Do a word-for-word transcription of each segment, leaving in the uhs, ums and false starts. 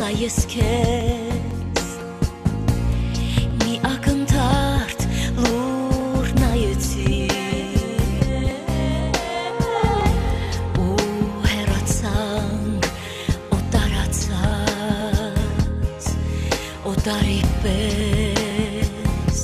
ասա ես քեզ մի ակնթարթ լուր նայեցի ու հեռացանք օտարացած օտարի պես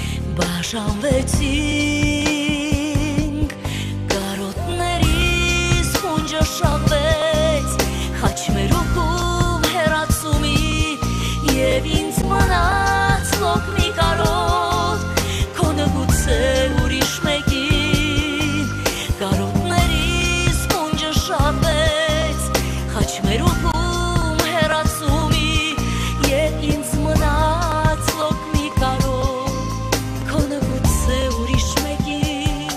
բաժանվեցինք կարոտներիս խունջը շաղվեց խաչմերուկում հեռացումի և ինձ մնաց լոկ մի կարոտ քոնը գուցե ուրիշ մեկին կարոտներիս խունջը շաղվեց խաչմերուկում հեռացումի և ինձ մնաց լոկ մի կարոտ քոնը գուցե ուրիշ մեկին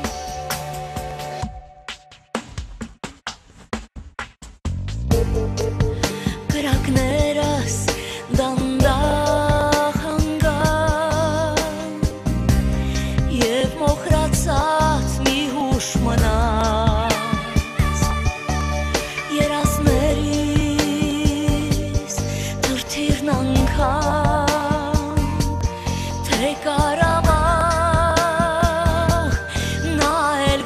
կրակներս դանդաղ հանգան և մոխրացած մի հուշ մնաց երազներիս թրթիրն անգամ թե կարավաղ նայել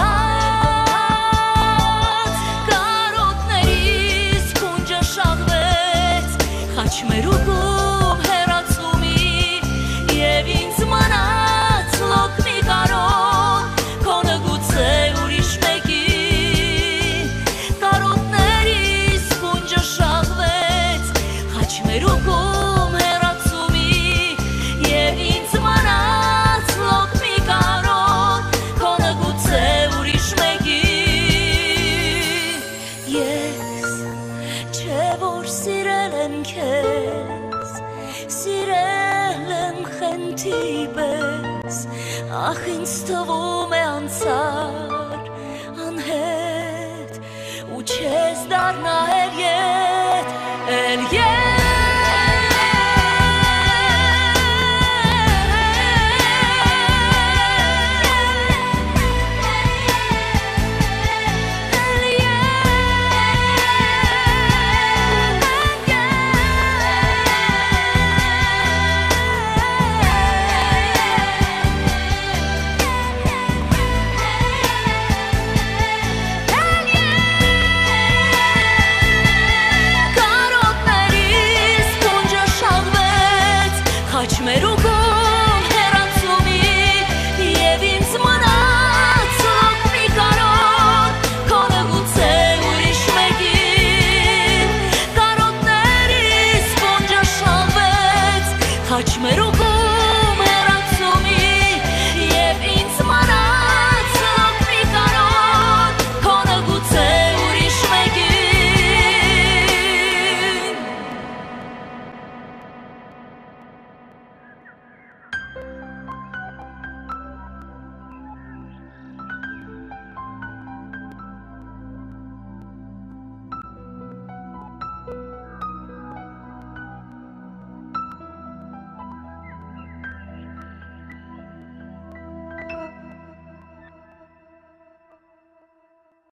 գնաց կարոտներիս խունջը շաղվեց խաչմերուկում հեռացումի և ինձ մնաց լոկ մի կարոտ քոնը գուցե ուրիշ մեկին կարոտներիս խունջը շաղվեց խաչմերուկում հեռացումի և ինձ մնաց լոկ մի կարոտ քոնը գուցե ուրիշ մեկին ես չէ որ սիրել եմ քեզ սիրել եմ խենթի պես ախ ինձ թվում է անցար անհետ ու չես դառնա էլ ես